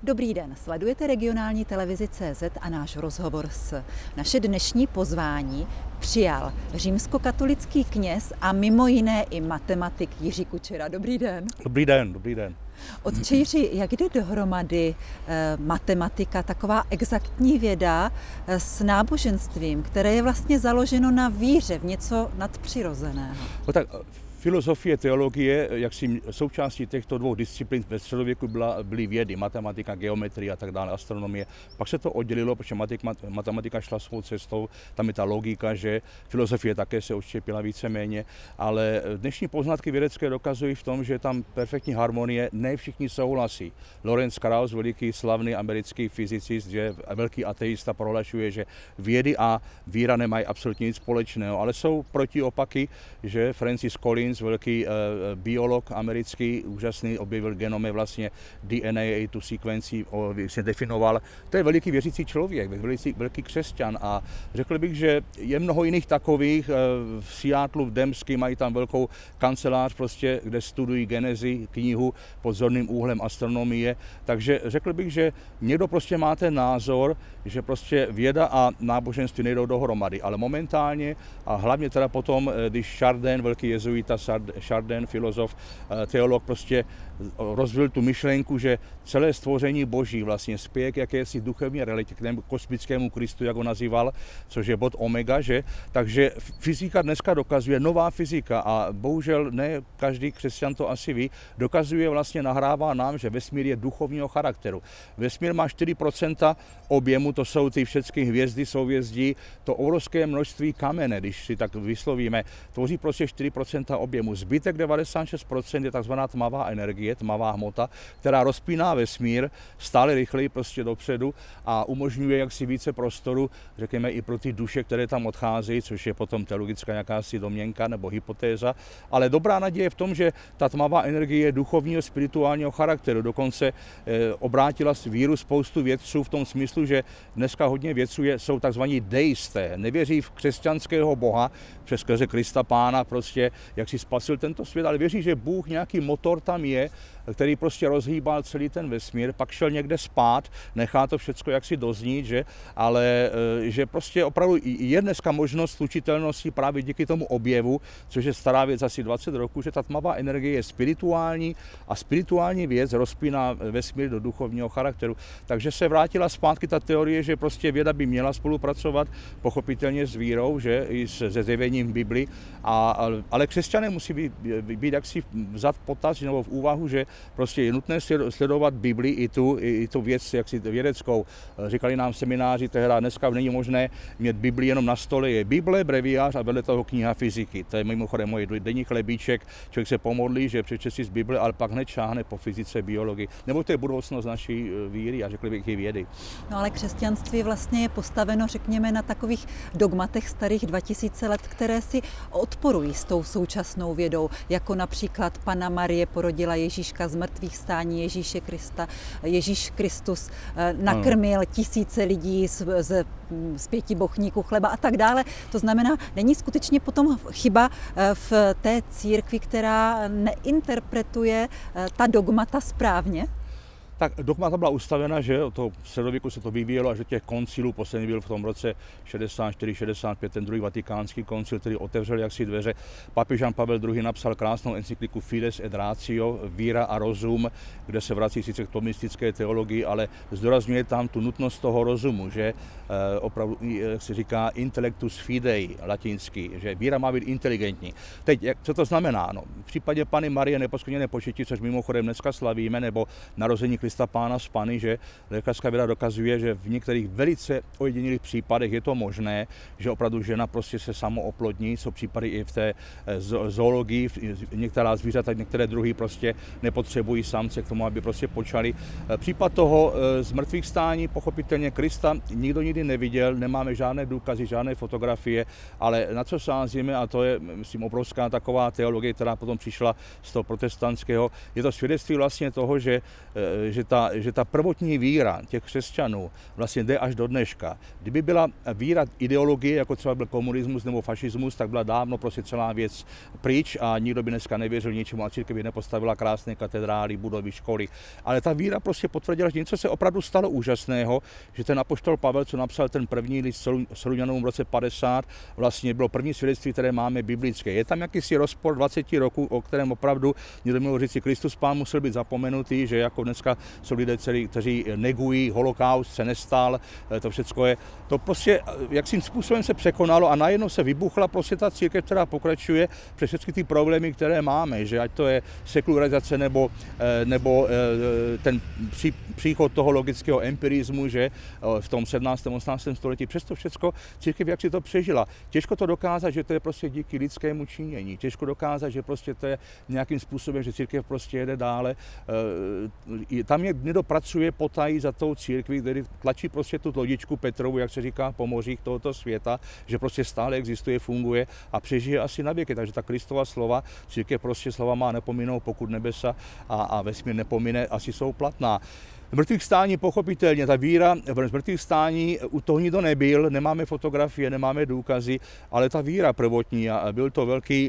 Dobrý den, sledujete regionální televizi CZ a náš rozhovor s naše dnešní pozvání přijal římskokatolický kněz a mimo jiné i matematik Jiří Kučera. Dobrý den. Dobrý den, dobrý den. Otče Jiří, jak jde dohromady matematika, taková exaktní věda s náboženstvím, které je vlastně založeno na víře v něco nadpřirozeného? No tak, filozofie, teologie, jak si součástí těchto dvou disciplín ve středověku byly vědy, matematika, geometrie a tak dále, astronomie. Pak se to oddělilo, protože matematika šla svou cestou, tam je ta logika, že filozofie také se odštěpila víceméně, ale dnešní poznatky vědecké dokazují v tom, že je tam perfektní harmonie, ne všichni souhlasí. Lawrence Krauss, veliký slavný americký fyzicist, že velký ateista, prohlašuje, že vědy a víra nemají absolutně nic společného, ale jsou protiopaky, že Francis Collins, velký biolog americký, úžasný, objevil genome vlastně DNA, tu sekvenci se definoval. To je veliký věřící člověk, velký křesťan a řekl bych, že je mnoho jiných takových. V Seattlu, v Dembsky mají tam velkou kancelář, prostě, kde studují genezi, knihu pod zorným úhlem astronomie. Takže řekl bych, že někdo prostě má ten názor, že prostě věda a náboženství nejdou dohromady, ale momentálně a hlavně teda potom, když Chardin, velký jezuita, Chardin, filozof, teolog, prostě rozvil tu myšlenku, že celé stvoření boží vlastně spěje k jakési duchovní realitě, k tomu kosmickému Kristu, jak ho nazýval, což je bod omega, že? Takže fyzika dneska dokazuje, nová fyzika a bohužel ne každý křesťan to asi ví, dokazuje vlastně, nahrává nám, že vesmír je duchovního charakteru. Vesmír má 4% objemu, to jsou ty všechny hvězdy, souhvězdí, to obrovské množství kamene, když si tak vyslovíme, tvoří prostě 4% objemu. Zbytek 96% je takzvaná tmavá energie, tmavá hmota, která rozpíná vesmír stále rychleji prostě dopředu a umožňuje jaksi více prostoru, řekněme, i pro ty duše, které tam odcházejí, což je potom teologická jakási domněnka nebo hypotéza. Ale dobrá naděje je v tom, že ta tmavá energie je duchovního, spirituálního charakteru. Dokonce obrátila víru spoustu vědců v tom smyslu, že dneska hodně vědců jsou takzvaní deisté, nevěří v křesťanského boha, přes Krista Pána, prostě jak si spasil tento svět, ale věří, že Bůh, nějaký motor tam je, který prostě rozhýbal celý ten vesmír, pak šel někde spát, nechá to všecko jaksi doznít, že? Ale že prostě opravdu je dneska možnost slučitelnosti právě díky tomu objevu, což je stará věc asi 20 roků, že ta tmavá energie je spirituální a spirituální věc rozpíná vesmír do duchovního charakteru. Takže se vrátila zpátky ta teorie, že prostě věda by měla spolupracovat pochopitelně s vírou, že i se zjevením v Bibli, ale křesťané musí být jaksi vzat v potaz nebo v úvahu, že prostě je nutné sledovat Bibli i tu věc jaksi vědeckou. Říkali nám semináři tehdy, dneska není možné mít Bibli jenom na stole, je Bible, breviář a vedle toho kniha fyziky. To je mimochodem můj denní chlebíček, člověk se pomodlí, že přečte si z Bible, ale pak hned šáhne po fyzice, biologii. Nebo to je budoucnost naší víry a řekli bych i vědy. No ale křesťanství vlastně je postaveno, řekněme, na takových dogmatech starých 2000 let, které si odporují s tou současnou vědou, jako například Panna Marie porodila Ježíška z mrtvých stání Ježíše Krista. Ježíš Kristus nakrmil tisíce lidí z 5 bochníků chleba a tak dále. To znamená, není skutečně potom chyba v té církvi, která neinterpretuje ta dogmata správně? Tak dogmata byla ustavena, že od toho středověku se to vyvíjelo až do těch koncilů. Poslední byl v tom roce 64-65 ten druhý vatikánský koncil, který otevřel jaksi dveře. Papež Jan Pavel II. Napsal krásnou encykliku Fides et Ratio, víra a rozum, kde se vrací sice k tomistické teologii, ale zdůrazňuje tam tu nutnost toho rozumu, že opravdu, jak se říká, intellectus fidei latinsky, že víra má být inteligentní. Teď, co to znamená? No, v případě Panny Marie neposkvrněné početí, což mimochodem dneska slavíme, nebo narození Krista Pána z Panny, že lékařská věda dokazuje, že v některých velice ojedinělých případech je to možné, že opravdu žena prostě se samooplodní. Jsou případy i v té zoologii, některá zvířata, některé druhy prostě nepotřebují samce k tomu, aby prostě počali. Případ toho zmrtvých stání, pochopitelně Krista nikdo nikdy neviděl, nemáme žádné důkazy, žádné fotografie, ale na co sázíme, a to je, myslím, obrovská taková teologie, která potom přišla z toho protestantského, je to svědectví vlastně toho, že že ta prvotní víra těch křesťanů vlastně jde až do dneška. Kdyby byla víra ideologie, jako třeba byl komunismus nebo fašismus, tak byla dávno prostě celá věc pryč a nikdo by dneska nevěřil ničemu a církev by nepostavila krásné katedrály, budovy, školy. Ale ta víra prostě potvrdila, že něco se opravdu stalo úžasného, že ten apoštol Pavel, co napsal ten první list Solunianům v roce 50, vlastně bylo první svědectví, které máme biblické. Je tam jakýsi rozpor 20 roků, o kterém opravdu někdo měl říct, Kristus Pán musel být zapomenutý, že jako dneska jsou lidé, kteří negují, holokaust se nestal, to všechno je. To prostě jakým způsobem se překonalo a najednou se vybuchla prostě ta církev, která pokračuje přes všechny ty problémy, které máme, že ať to je sekularizace nebo ten příchod toho logického empirismu, že v tom 17. 18. století, přesto všechno církev jak si to přežila. Těžko to dokázat, že to je prostě díky lidskému činění. Těžko dokázat, že prostě to je nějakým způsobem, že církev prostě jede dále. Tam někdo pracuje potají za tou církví, který tlačí prostě tu lodičku Petrovu, jak se říká, po mořích tohoto světa, že prostě stále existuje, funguje a přežije asi na věky. Takže ta Kristova slova, církev prostě slova má nepominou, pokud nebesa a vesmír nepomine, asi jsou platná. Mrtvých stání pochopitelně, ta víra v mrtvých stání, u toho nikdo nebyl, nemáme fotografie, nemáme důkazy, ale ta víra prvotní, a byl to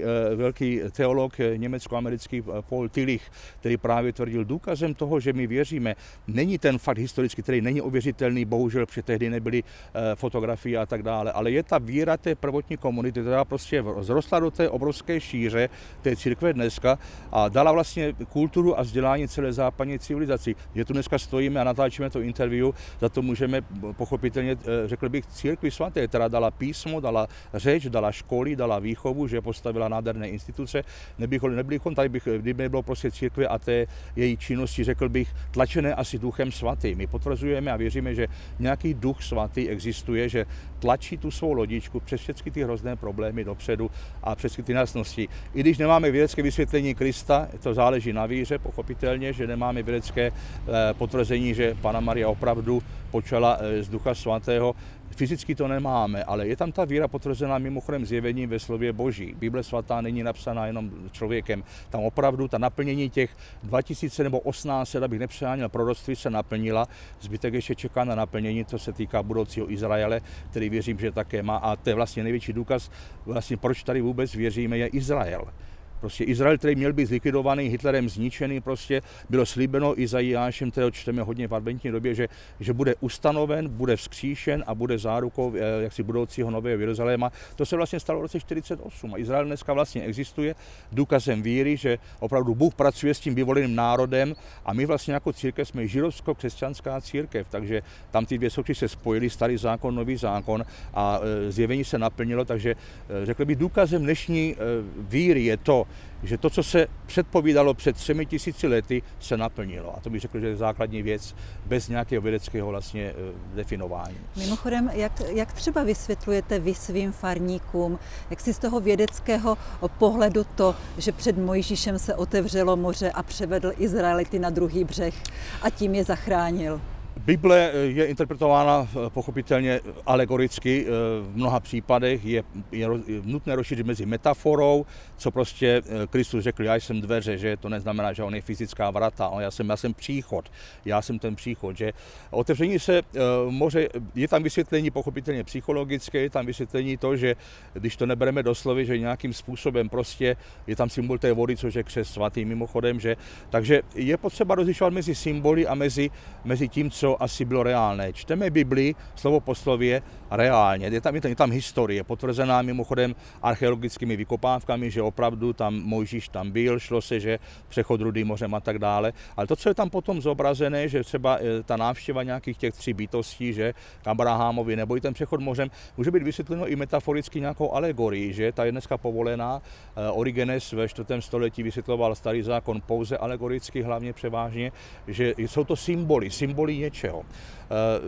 velký teolog německo-americký Paul Tillich, který právě tvrdil, důkazem toho, že my věříme, není ten fakt historický, který není ověřitelný, bohužel, protože tehdy nebyly fotografie a tak dále, ale je ta víra té prvotní komunity, která prostě zrostla do té obrovské šíře té církve dneska a dala vlastně kulturu a vzdělání celé západní civilizaci. Je tu dneska stojíme a natáčíme to interview, za to můžeme pochopitelně, řekl bych, církvi svaté, která dala písmo, dala řeč, dala školy, dala výchovu, že postavila nádherné instituce. Nebychom tady, kdyby nebylo prostě církve a té její činnosti, řekl bych, tlačené asi duchem svatým. My potvrzujeme a věříme, že nějaký duch svatý existuje, že tlačí tu svou lodičku přes všechny ty hrozné problémy dopředu a přes ty nejasnosti. I když nemáme vědecké vysvětlení Krista, to záleží na víře, pochopitelně, že nemáme vědecké potvrzení, že Panna Maria opravdu počala z Ducha Svatého. Fyzicky to nemáme, ale je tam ta víra potvrzená mimochodem zjevením ve slově Boží. Bible svatá není napsaná jenom člověkem. Tam opravdu ta naplnění těch 2000 nebo 1800, abych nepřeháněl, proroctví se naplnila. Zbytek ještě čeká na naplnění, to se týká budoucího Izraele, který věřím, že také má. A to je vlastně největší důkaz, vlastně proč tady vůbec věříme, je Izrael. Prostě Izrael, který měl být zlikvidovaný, Hitlerem zničený, prostě bylo slíbeno Izajášem, kterého čteme hodně v adventní době, že bude ustanoven, bude vzkříšen a bude zárukou jaksi budoucího nového Jeruzaléma. To se vlastně stalo v roce 48 a Izrael dneska vlastně existuje důkazem víry, že opravdu Bůh pracuje s tím vyvoleným národem a my vlastně jako církev jsme židovsko-křesťanská církev, takže tam ty dvě součty se spojily, starý zákon, nový zákon a zjevení se naplnilo, takže řekl bych, důkazem dnešní víry je to, že to, co se předpovídalo před 3000 lety, se naplnilo. A to bych řekl, že je základní věc bez nějakého vědeckého vlastně definování. Mimochodem, jak třeba vysvětlujete vy svým farníkům, jak si z toho vědeckého pohledu to, že před Mojžíšem se otevřelo moře a převedl Izraelity na druhý břeh a tím je zachránil? Bible je interpretována pochopitelně alegoricky v mnoha případech, je nutné rozšířit mezi metaforou, co prostě Kristus řekl, já jsem dveře, že to neznamená, že on je fyzická vrata, ale já jsem příchod, já jsem ten příchod, že otevření se moře, je tam vysvětlení pochopitelně psychologické, je tam vysvětlení to, že když to nebereme doslovy, že nějakým způsobem prostě je tam symbol té vody, což je křest svatý mimochodem, že takže je potřeba rozlišovat mezi symboly a mezi tím, co asi bylo reálné. Čteme Biblii, slovo po slově, reálně. Je tam historie, potvrzená mimochodem archeologickými vykopávkami, že opravdu tam Mojžíš tam byl, šlo se, že přechod Rudým mořem a tak dále. Ale to, co je tam potom zobrazené, že třeba ta návštěva nějakých těch 3 bytostí, že k Abrahamovi nebo i ten přechod mořem, může být vysvětleno i metaforicky nějakou alegorii, že ta je dneska povolená. Origenes ve 4. století vysvětloval starý zákon pouze alegoricky, hlavně převážně, že jsou to symboly něčeho.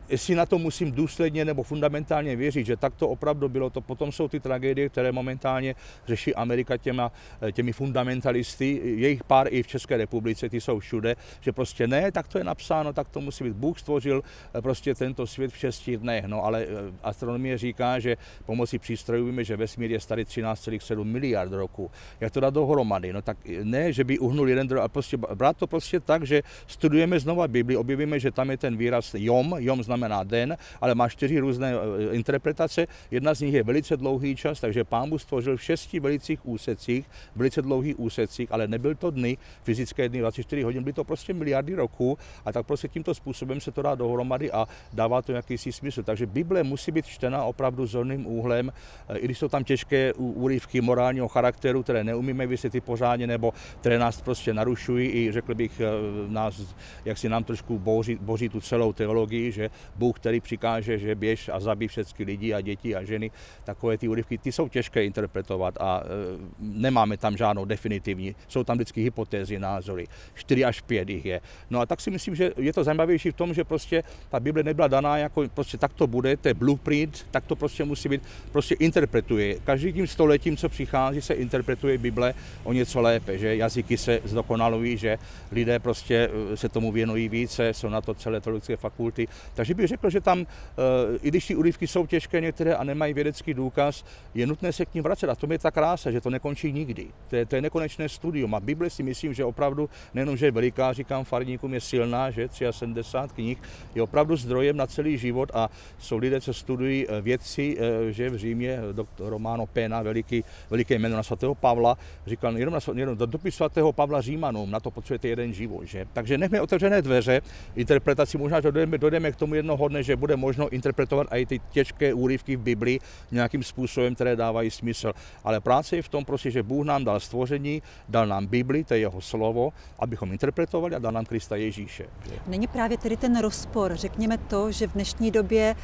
jestli na to musím důsledně nebo fundamentálně věřit, že tak to opravdu bylo, to potom jsou ty tragédie, které momentálně řeší Amerika těmi fundamentalisty, jejich pár i v České republice, ty jsou všude, že prostě ne, tak to je napsáno, tak to musí být. Bůh stvořil prostě tento svět v 6 dnech, no ale astronomie říká, že pomocí přístrojů víme, že vesmír je starý 13,7 miliard roků. Jak to dát dohromady? No tak ne, že by uhnul jeden druhý, a prostě brát to prostě tak, že studujeme znova Bibli, objevíme, že tam je ten výraz jom znamená den, ale má 4 různé interpretace. Jedna z nich je velice dlouhý čas, takže Pán Bůh stvořil v 6 velice dlouhých úsecích, ale nebyl to dny, fyzické dny 24 hodin, byly to prostě miliardy roků a tak prostě tímto způsobem se to dá dohromady a dává to jakýsi smysl. Takže Bible musí být čtena opravdu zorným úhlem, i když jsou tam těžké úryvky morálního charakteru, které neumíme vysvětlit pořádně, nebo které nás prostě narušují i řekl bych jak si nám trošku boří tu celou teologii, že Bůh, který přikáže, že běž a zabij všechny lidi a děti a ženy, takové ty úryvky, ty jsou těžké interpretovat a nemáme tam žádnou definitivní, jsou tam vždycky hypotézy, názory, 4 až 5 jich je. No a tak si myslím, že je to zajímavější v tom, že prostě ta Bible nebyla daná jako prostě tak to bude, to je blueprint, tak to prostě musí být, prostě interpretuje. Každým tím stoletím, co přichází, se interpretuje Bible o něco lépe, že jazyky se zdokonalují, že lidé prostě se tomu věnují více, jsou na to celé teologické fakulty. Takže bych řekl, že tam, i když ty úryvky jsou těžké některé a nemají vědecký důkaz, je nutné se k ním vracet. A to je ta krása, že to nekončí nikdy. To je nekonečné studium. A Bible si myslím, že opravdu nejenom, že je veliká, říkám farníkům, je silná, že 73 knih, je opravdu zdrojem na celý život a jsou lidé, co studují vědci, že v Římě doktor Romano Pena, veliké jméno na svatého Pavla, říkal, jenom do dopisu svatého Pavla Římanům, na to potřebujete jeden život. Že? Takže nechme otevřené dveře interpretaci, možná, že dojdeme k tomu jednoho dne, že bude možno interpretovat i ty těžké úryvky v Biblii nějakým způsobem, které dávají smysl. Ale práce je v tom prostě, že Bůh nám dal stvoření, dal nám Bibli, to je jeho slovo, abychom interpretovali a dal nám Krista Ježíše. Není právě tedy ten rozpor, řekněme to, že v dnešní době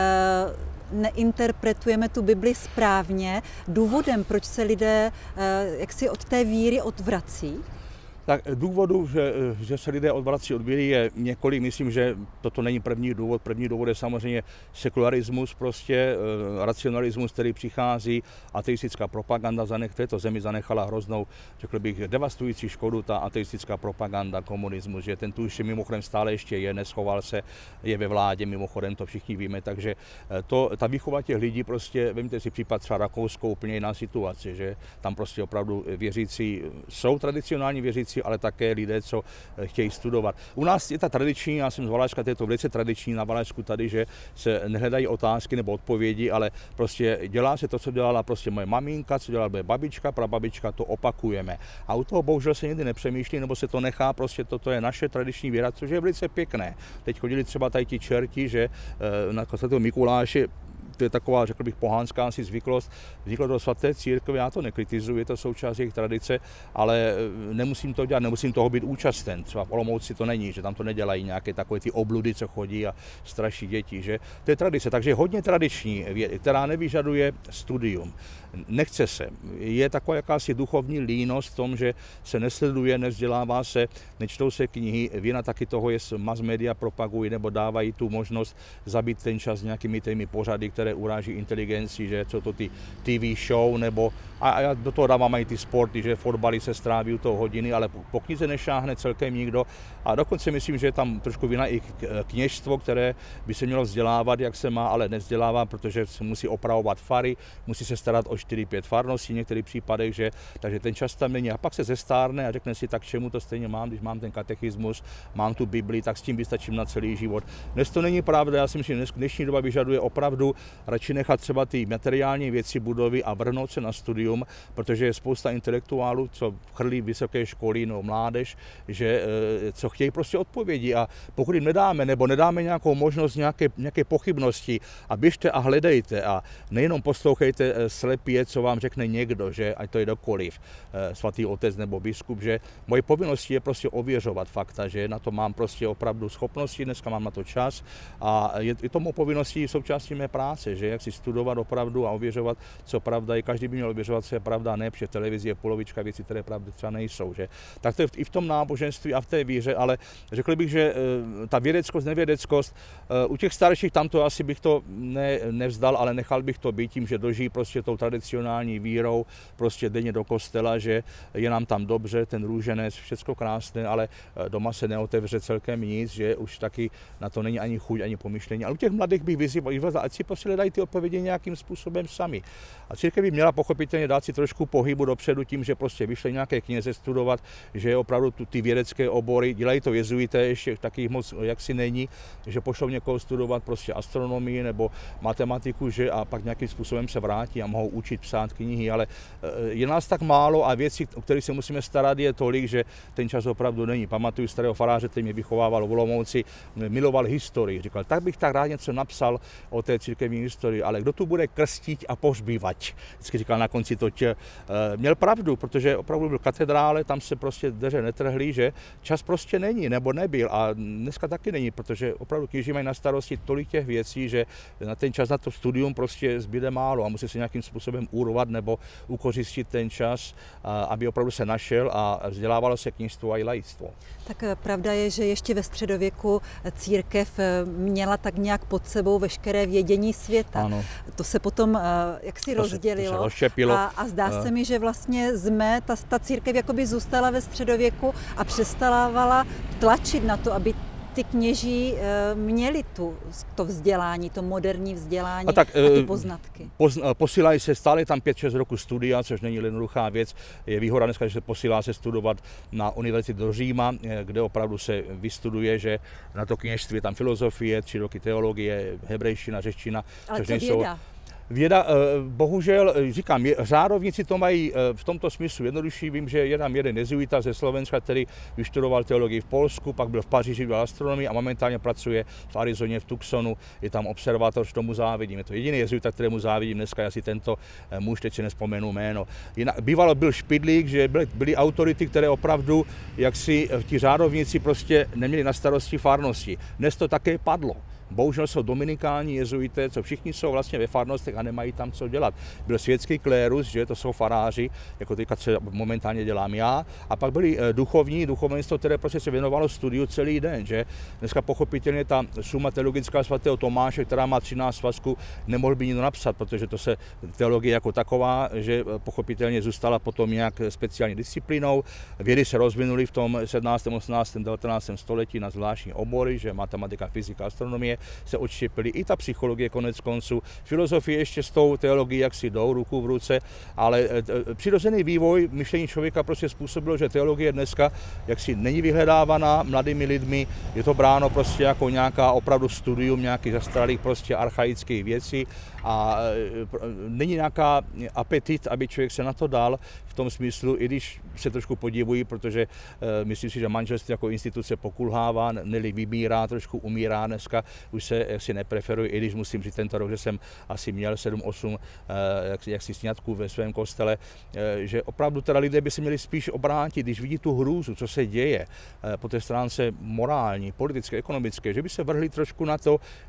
neinterpretujeme tu Bibli správně, důvodem, proč se lidé jaksi od té víry odvrací? Tak důvodů, že se lidé odvrací od víry, je několik. Myslím, že toto není první důvod. První důvod je samozřejmě sekularismus, prostě racionalismus, který přichází, ateistická propaganda v této zemi zanechala hroznou, řekl bych, devastující škodu, ta ateistická propaganda, komunismus, že ten tu už mimochodem stále ještě je, neschoval se, je ve vládě, mimochodem to všichni víme, takže ta výchova těch lidí prostě, vemte si případ třeba Rakousko, úplně jiná situace, že tam prostě opravdu věřící jsou tradicionální věřící, ale také lidé, co chtějí studovat. U nás je ta tradiční, já jsem z Valašska, to je to velice tradiční na Valašsku tady, že se nehledají otázky nebo odpovědi, ale prostě dělá se to, co dělala prostě moje maminka, co dělala moje babička, prababička, to opakujeme. A u toho bohužel se někdy nepřemýšlí, nebo se to nechá, prostě toto je naše tradiční víra, což je velice pěkné. Teď chodili třeba tady ti čerti, že na svatého Mikuláše, to je taková, řekl bych, pohánská asi zvyklost, vzniklo do svaté církve, já to nekritizuji, je to součást jejich tradice, ale nemusím to dělat, nemusím toho být účasten. Třeba v Olomouci to není, že tam to nedělají nějaké takové ty obludy, co chodí a straší děti, že to je tradice, takže hodně tradiční, která nevyžaduje studium. Nechce se. Je taková jakási duchovní línost v tom, že se nesleduje, nevzdělává se, nečtou se knihy. Vina taky toho je, mass media propagují nebo dávají tu možnost zabít ten čas nějakými těmi pořady, které uráží inteligenci, že co to ty TV show, nebo a já do toho dávám i ty sporty, že fotbali se stráví u toho hodiny, ale po knize nešáhne celkem nikdo. A dokonce myslím, že je tam trošku vina i kněžstvo, které by se mělo vzdělávat, jak se má, ale nevzdělává, protože se musí opravovat fary, musí se starat o 4-5 farností v některých případech, že, takže ten čas tam není. A pak se zestárne a řekne si, tak čemu to stejně mám, když mám ten katechismus, mám tu Bibli, tak s tím vystačím na celý život. Dnes to není pravda, já si myslím, že dnešní doba vyžaduje opravdu radši nechat třeba ty materiální věci budovy a vrhnout se na studium, protože je spousta intelektuálů, co chrlí vysoké školy nebo mládež, že co chtějí prostě odpovědi a pokud jim nedáme nebo nedáme nějakou možnost nějaké pochybnosti a běžte a hledejte a nejenom poslouchejte slepě, co vám řekne někdo, že ať to je dokoliv, svatý otec nebo biskup, že moje povinností je prostě ověřovat fakta, že na to mám prostě opravdu schopnosti, dneska mám na to čas a je to mou povinností součástí mé práce. práce, že jak si studovat opravdu a ověřovat, co pravda je. Každý by měl ověřovat, co je pravda, ne, protože v televizi je polovička věcí, které pravdy třeba nejsou. Že? Tak to je i v tom náboženství a v té víře, ale řekl bych, že ta vědeckost, nevědeckost, u těch starších tam to asi bych to nevzdal, ale nechal bych to být tím, že dožijí prostě tou tradicionální vírou, prostě denně do kostela, že je nám tam dobře, ten růženec, všecko krásné, ale doma se neotevře celkem nic, že už taky na to není ani chuť, ani pomyšlení. Ale u těch mladých bych vyzýval, ať si prostě dají ty odpovědi nějakým způsobem sami. A církev by měla pochopitelně dát si trošku pohybu dopředu tím, že prostě vyšly nějaké kněze studovat, že opravdu ty vědecké obory, dělají to jezuité, ještě taky moc jaksi není, že pošlou někoho studovat prostě astronomii nebo matematiku, že a pak nějakým způsobem se vrátí a mohou učit, psát knihy, ale je nás tak málo a věci, o kterých se musíme starat, je tolik, že ten čas opravdu není. Pamatuju starého faráře, který mě vychovával v Olomouci, miloval historii. Říkal, tak bych tak rád něco napsal o té církevní historii, ale kdo tu bude krstit a pohřbívat? Vždycky říkal na konci toť. Měl pravdu, protože opravdu byl katedrále, tam se prostě dveře netrhly, že čas prostě není, nebo nebyl a dneska taky není, protože opravdu kněží mají na starosti tolik těch věcí, že na ten čas na to studium prostě zbyde málo a musí se nějakým způsobem urvat nebo ukořistit ten čas, aby opravdu se našel a vzdělávalo se kněžstvo a i laictvo. Tak pravda je, že ještě ve středověku církev měla tak nějak pod sebou veškeré vědění světa. Ano. To se potom jaksi rozdělilo a zdá se mi, že vlastně ta církev jakoby zůstala ve středověku a přestávala tlačit na to, aby ty kněží měli to vzdělání, to moderní vzdělání a ty poznatky. Posílají se stále tam 5-6 roků studia, což není jednoduchá věc. Je výhoda dneska, že se posílá se studovat na univerzitu do Říma, kde opravdu se vystuduje, že na to kněžství je tam filozofie, 3 roky teologie, hebrejština, řečtina. Ale co věda? Věda, bohužel, říkám, řádovníci to mají v tomto smyslu jednodušší. Vím, že je tam jeden jezuita ze Slovenska, který vyštudoval teologii v Polsku, pak byl v Paříži, dělal astronomii a momentálně pracuje v Arizoně, v Tucsonu. Je tam observátor, tomu závidím. Je to jediný jezuita, kterému závidím dneska, je asi tento muž, teď si nespomenu jméno. Bývalo byl Špidlík, že byly autority, které opravdu, jak si ti řádovníci prostě neměli na starosti farnosti. Dnes to také padlo. Bohužel jsou dominikáni, jezuité, co všichni jsou vlastně ve farnostech a nemají tam co dělat. Byl světský klérus, že to jsou faráři, jako teďka, co momentálně dělám já, a pak byli duchovenstvo, které prostě se věnovalo studiu celý den, že dneska pochopitelně ta suma teologická svatého Tomáše, která má 13 svazků, nemohl by nikdo napsat, protože to se teologie jako taková, že pochopitelně zůstala potom nějak speciální disciplínou. Vědy se rozvinuly v tom 17., 18., 19. století na zvláštní obory, že matematika, fyzika, astronomie se odštěpily, i ta psychologie konec konců. Filozofie ještě s tou teologií jaksi jdou ruku v ruce, ale přirozený vývoj myšlení člověka prostě způsobilo, že teologie dneska jaksi není vyhledávaná mladými lidmi, je to bráno prostě jako nějaká opravdu studium nějakých zastaralých prostě archaických věcí a není nějaká apetit, aby člověk se na to dal v tom smyslu, i když se trošku podivují, protože myslím si, že manželství jako instituce pokulhává, neli vybírá, trošku umírá dneska, už se jaksi nepreferuje, i když musím říct tento rok, že jsem asi měl 7-8 jaksi sňatků ve svém kostele, že opravdu teda lidé by se měli spíš obrátit, když vidí tu hrůzu, co se děje po té stránce morální, politické, ekonomické, že by se vrhli trošku na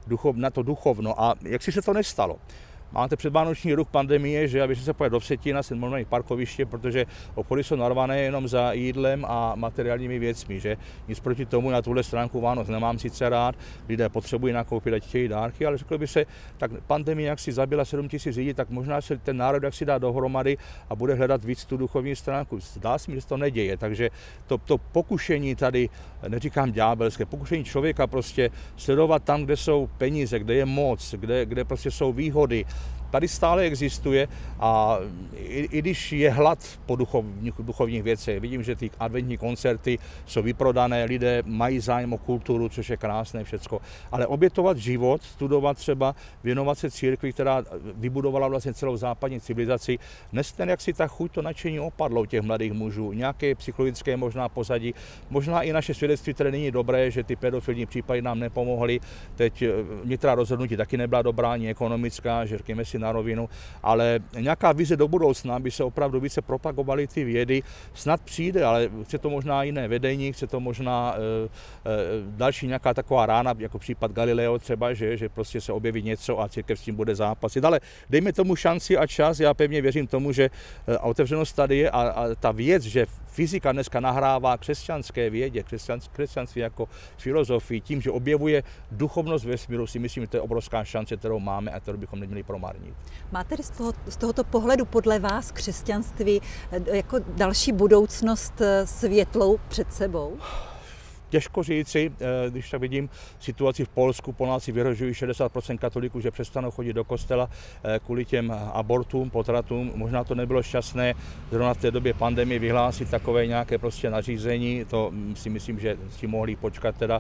to duchovno a jak si se to nestalo. Máte předvánoční ruch pandemie, že aby se pojet do Vsetína, se mohli mít parkoviště, protože obchody jsou narvané jenom za jídlem a materiálními věcmi, že nic proti tomu, na tuhle stránku Vánoc nemám sice rád, lidé potřebují nakoupit a chtějí dárky, ale řekl by se, tak pandemie jak si zabila 7 000 lidí, tak možná se ten národ jak si dá dohromady a bude hledat víc tu duchovní stránku. Zdá se mi, že se to neděje, takže to pokušení tady, neříkám ďábelské, pokušení člověka prostě sledovat tam, kde jsou peníze, kde je moc, kde prostě jsou výhody, tady stále existuje a i když je hlad po duchovních věcech, vidím, že ty adventní koncerty jsou vyprodané, lidé mají zájem o kulturu, což je krásné všecko, ale obětovat život, studovat třeba, věnovat se církvi, která vybudovala vlastně celou západní civilizaci, dnes ten jaksi ta chuť, to nadšení opadlo u těch mladých mužů, nějaké psychologické možná pozadí, možná i naše svědectví, které není dobré, že ty pedofilní případy nám nepomohly, teď některá rozhodnutí taky nebyla dobrá, ani ekonomická, že řekněme si na rovinu, ale nějaká vize do budoucna, aby se opravdu více propagovaly ty vědy, snad přijde, ale chce to možná jiné vedení, chce to možná další nějaká taková rána, jako případ Galileo třeba, že prostě se objeví něco a církev s tím bude zápasit. Ale dejme tomu šanci a čas, já pevně věřím tomu, že otevřenost tady je a ta věc, že fyzika dneska nahrává křesťanské vědě, křesťanství jako filozofii, tím, že objevuje duchovnost vesmíru, si myslím, že to je obrovská šance, kterou máme a kterou bychom neměli promarnit. Máte z tohoto pohledu podle vás křesťanství jako další budoucnost světlou před sebou? Těžko říci, když tak vidím situaci v Polsku, Poláci vyhrožují 60% katolíků, že přestanou chodit do kostela kvůli těm abortům, potratům. Možná to nebylo šťastné zrovna v té době pandemie vyhlásit takové nějaké prostě nařízení, to si myslím, že si mohli počkat teda.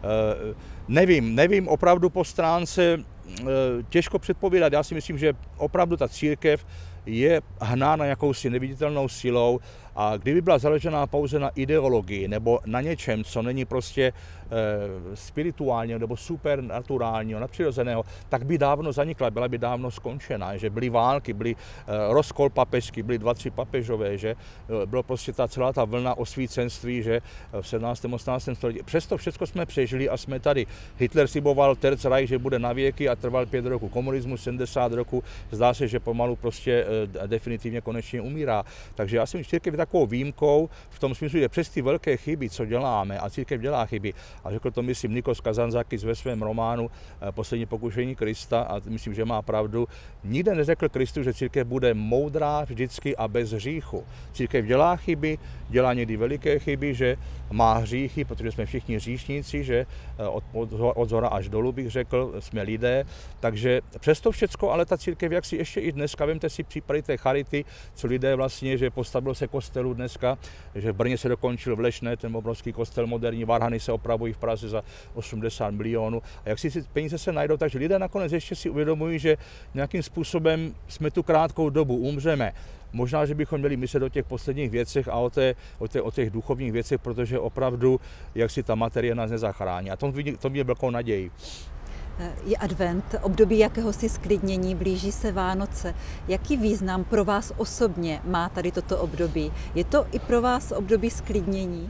Nevím, opravdu po stránce těžko předpovídat. Já si myslím, že opravdu ta církev je hnána jakousi neviditelnou silou a kdyby byla založená pouze na ideologii nebo na něčem, co není prostě spirituálního nebo supernaturálního, nadpřirozeného, tak by dávno zanikla, byla by dávno skončena, že byly války, byly rozkol papežský, byly 2-3 papežové, že bylo prostě celá ta vlna osvícenství, že v 17. 18. století. Přesto všechno jsme přežili a jsme tady. Hitler sliboval Terc Reich, že bude na věky a trval 5 roků. Komunismus 70 roků, zdá se, že pomalu prostě definitivně konečně umírá. Takže já si myslím, že církev je takovou výjimkou v tom smyslu, že přes ty velké chyby, co děláme, a církev dělá chyby, a řekl to myslím Nikos Kazantzakis ve svém románu Poslední pokušení Krista, a myslím, že má pravdu, nikde neřekl Kristus, že církev bude moudrá vždycky a bez hříchu. Církev dělá chyby, dělá někdy veliké chyby, že má hříchy, protože jsme všichni hříšníci, že od zhora až dolů bych řekl, jsme lidé, takže přesto všecko, ale ta církev, jak si ještě i dneska, vemte si případy té charity, co lidé vlastně, že postavilo se kostelů dneska, že v Brně se dokončil v Lešné, ten obrovský kostel moderní, varhany se opravují v Praze za 80 milionů. A jak si peníze se najdou, takže lidé nakonec ještě si uvědomují, že nějakým způsobem jsme tu krátkou dobu, umřeme. Možná, že bychom měli myslet o těch posledních věcech a o těch duchovních věcech, protože opravdu, jak si ta materie nás nezachrání. A to mě velkou naději. Je advent, období jakéhosi sklidnění, blíží se Vánoce. Jaký význam pro vás osobně má tady toto období? Je to i pro vás období sklidnění?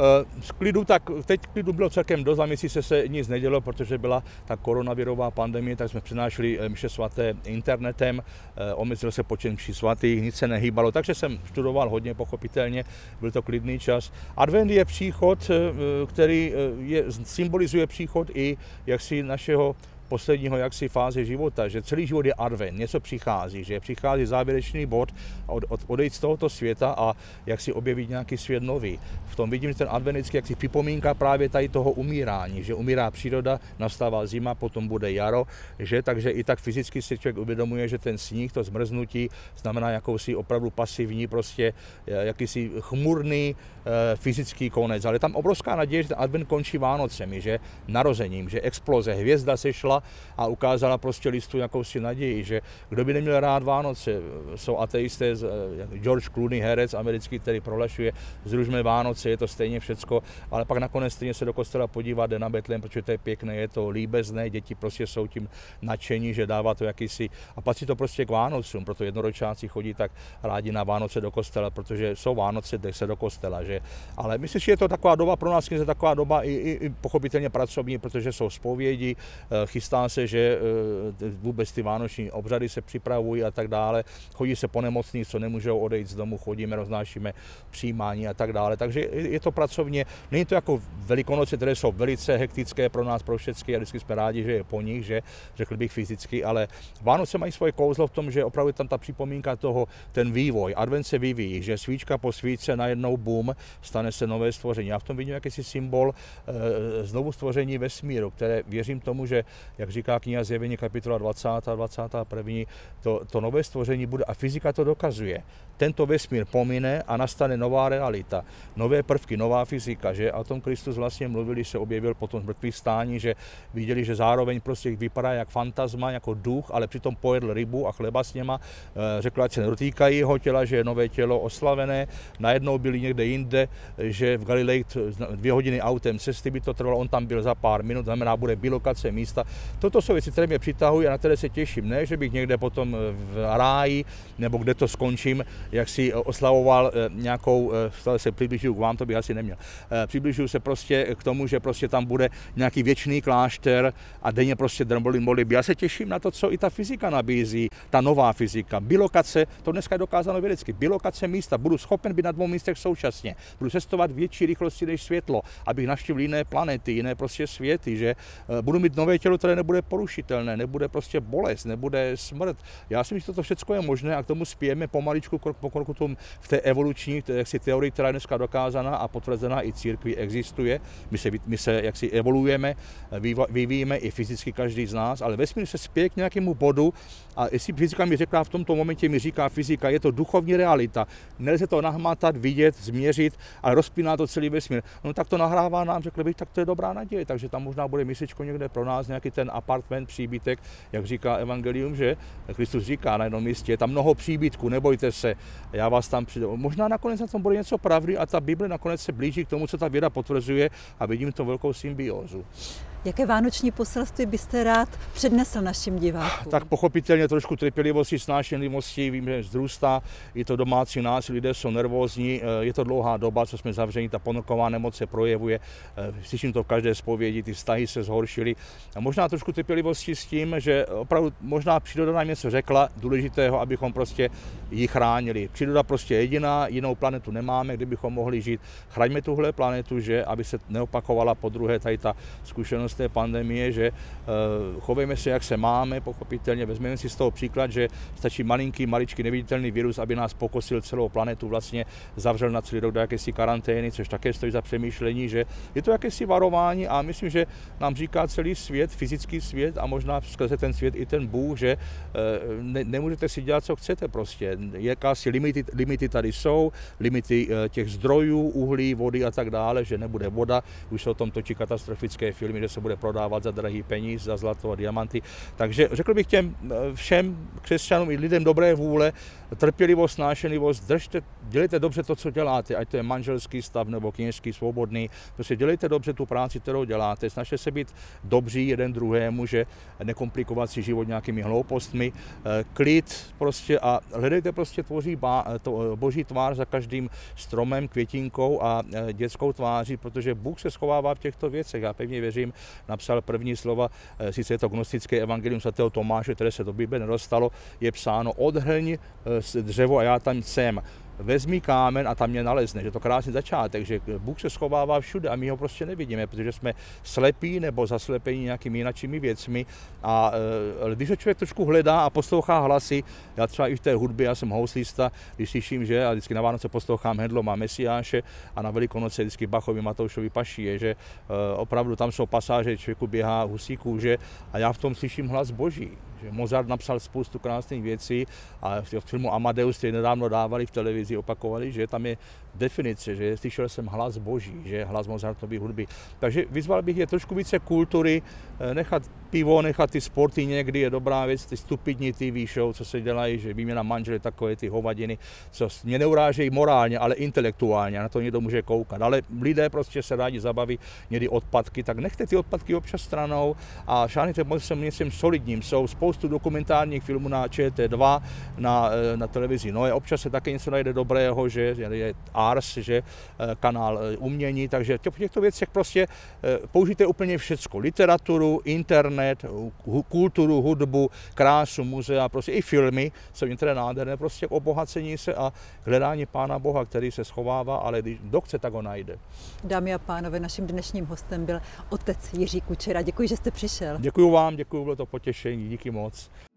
Z klidu, tak teď klidu bylo celkem dost, za měsíce se nic nedělo, protože byla ta koronavirová pandemie, tak jsme přinášeli mše svaté internetem, omezil se počet mší svatých, nic se nehýbalo, takže jsem studoval hodně pochopitelně, byl to klidný čas. Advent je příchod, který symbolizuje příchod i jaksi našeho posledního jaksi fáze života, že celý život je advent, něco přichází, že přichází závěrečný bod, odejít z tohoto světa a jak si objevit nějaký svět nový. V tom vidím, že ten adventický jaksi připomínka právě tady toho umírání, že umírá příroda, nastává zima, potom bude jaro, že takže i tak fyzicky si člověk uvědomuje, že ten sníh, to zmrznutí znamená jakousi opravdu pasivní, prostě jakýsi chmurný fyzický konec, ale tam obrovská naděje, že ten advent končí Vánocemi, že narozením, že exploze, hvězda sešla a ukázala prostě listu jakousi naději, že kdo by neměl rád Vánoce, jsou ateisté, George Clooney, herec americký, který prohlašuje, zrušme Vánoce, je to stejně všecko, ale pak nakonec stejně se do kostela podívat, jde na Betlém, protože to je pěkné, je to líbezné, děti prostě jsou tím nadšení, že dává to jakýsi, a patří to prostě k Vánocům, proto jednoročáci chodí tak rádi na Vánoce do kostela, protože jsou Vánoce, jde se do kostela, že? Ale myslím, že je to taková doba pro nás, je taková doba i pochopitelně pracovní, protože jsou zpovědi, chystá se, že vůbec ty vánoční obřady se připravují a tak dále. Chodí se po nemocných, co nemůžou odejít z domu, chodíme, roznášíme přijímání a tak dále. Takže je to pracovně, není to jako Velikonoce, které jsou velice hektické pro nás, pro všechny a vždycky jsme rádi, že je po nich, že řekl bych fyzicky, ale Vánoce mají svoje kouzlo v tom, že opravdu tam ta připomínka toho, ten vývoj, advent se vyvíjí, že svíčka po svíčce najednou boom, stane se nové stvoření. Já v tom vidím jakýsi symbol znovu stvoření vesmíru, které věřím tomu, že jak říká kniha Zjevení kapitola 20 a 21, to nové stvoření bude a fyzika to dokazuje. Tento vesmír pomine a nastane nová realita, nové prvky, nová fyzika, že a o tom Kristus vlastně mluvil, když se objevil potom mrtvých stání, že viděli, že zároveň prostě vypadá jak fantasma, jako duch, ale přitom pojedl rybu a chleba s něma, řekl, ať se nedotýkají jeho těla, že je nové tělo oslavené, najednou byli někde jinde, že v Galileji 2 hodiny autem cesty by to trvalo, on tam byl za pár minut, znamená, bude bilokace místa, toto jsou věci, které mě přitahují a na které se těším. Ne, že bych někde potom v ráji, nebo kde to skončím, jak si oslavoval nějakou, stále se přibližuju k vám, to bych asi neměl. Přibližuju se prostě k tomu, že prostě tam bude nějaký věčný klášter a denně prostě drmbolím modlitby. Já se těším na to, co i ta fyzika nabízí, ta nová fyzika. Bilokace, to dneska je dokázáno vědecky, bilokace místa, budu schopen být na 2 místech současně. Budu cestovat větší rychlosti než světlo, abych navštívil jiné planety, jiné prostě světy, že budu mít nové tělo, které nebude porušitelné, nebude prostě bolest, nebude smrt. Já si myslím, že toto všechno je možné a k tomu spějeme pomaličku krok po kroku v té evoluční teorii, která je dneska dokázaná a potvrzená i církví existuje. My se jaksi evoluujeme, vyvíjíme i fyzicky každý z nás, ale vesmír se spěje k nějakému bodu a jestli fyzika mi řekla v tomto momentě, mi říká fyzika, je to duchovní realita. Nelze to nahmatat, vidět, změřit a rozpíná to celý vesmír. No tak to nahrává nám, řekl bych, tak to je dobrá naděje, takže tam možná bude místečko někde pro nás, nějaký ten apartment, příbytek, jak říká evangelium, že Kristus říká na jednom místě, je tam mnoho příbytků, nebojte se, já vás tam přijdu. Možná nakonec na tom bude něco pravdy a ta Bible nakonec se blíží k tomu, co ta věda potvrzuje a vidím to velkou symbiózu. Jaké vánoční poselství byste rád přednesl našim divákům? Tak pochopitelně trošku trpělivosti, snášenlivosti, vím, že vzrůstá, je to domácí násilí, lidé jsou nervózní, je to dlouhá doba, co jsme zavření, ta ponorková nemoc se projevuje, slyším to v každé zpovědi, ty vztahy se zhoršily. A možná trošku trpělivosti s tím, že opravdu možná příroda nám něco řekla důležitého, abychom prostě ji chránili. Příroda prostě je jediná, jinou planetu nemáme, kdybychom mohli žít. Chraňme tuhle planetu, že aby se neopakovala po druhé tady ta zkušenost té pandemie, že chovejme se, jak se máme, pochopitelně vezmeme si z toho příklad, že stačí maličký neviditelný virus, aby nás pokosil celou planetu, vlastně zavřel na celý rok do jakési karantény, což také stojí za přemýšlení, že je to jakési varování a myslím, že nám říká celý svět, fyzický svět a možná skrze ten svět i ten Bůh, že nemůžete si dělat, co chcete prostě. Jakási limity tady jsou, limity těch zdrojů, uhlí, vody a tak dále, že nebude voda, už se o tom točí katastrofické filmy, že se bude prodávat za drahý peníz, za zlato a diamanty. Takže řekl bych těm všem křesťanům i lidem dobré vůle, trpělivost, snášenlivost, dělejte dobře to, co děláte, ať to je manželský stav nebo kněžský, svobodný, prostě dělejte dobře tu práci, kterou děláte, snažte se být dobří jeden druhému, že nekomplikovat si život nějakými hloupostmi, klid prostě a hledejte prostě tvoří boží tvář za každým stromem, květinkou a dětskou tváří, protože Bůh se schovává v těchto věcech. Já pevně věřím, napsal první slova, sice je to gnostické evangelium svatého Tomáše, které se do Bible nedostalo, je psáno odhrň dřevo a já tam jsem. Vezmi kámen a tam mě nalezne, že to krásný začátek, že Bůh se schovává všude a my ho prostě nevidíme, protože jsme slepí nebo zaslepení nějakými jináčími věcmi a když ho člověk trošku hledá a poslouchá hlasy, já třeba i v té hudbě, já jsem houslista, když slyším, že a vždycky na Vánoce poslouchám Handloma Mesiáše a na Velikonoce vždycky Bachovi, Matoušovi Pašije, že opravdu tam jsou pasáže, člověku běhá husí kůže a já v tom slyším hlas Boží. Že Mozart napsal spoustu krásných věcí a v filmu Amadeus, který nedávno dávali v televizi, opakovali, že tam je definice, že slyšel jsem hlas Boží, že hlas Mozartovy hudby. Takže vyzval bych je trošku více kultury, nechat pivo, nechat ty sporty někdy je dobrá věc, ty stupidní TV show, co se dělají, že výměna manželů, takové ty hovadiny, co mě neurážejí morálně, ale intelektuálně, na to někdo může koukat. Ale lidé prostě se rádi zabaví někdy odpadky, tak nechte ty odpadky občas stranou a šáhněte něčím solidním. Jsou spoustu dokumentárních filmů na ČT2, na televizi Noe. Občas se také něco najde dobrého, že je Ars, že kanál umění, takže v těchto věcech prostě použijte úplně všecko. Literaturu, internet, kulturu, hudbu, krásu, muzea, prostě i filmy jsou některé nádherné, prostě k obohacení se a hledání Pána Boha, který se schovává, ale když kdo chce, tak ho najde. Dámy a pánové, naším dnešním hostem byl otec Jiří Kučera. Děkuji, že jste přišel. Děkuji vám, děkuji, bylo to potěšení, díky moc.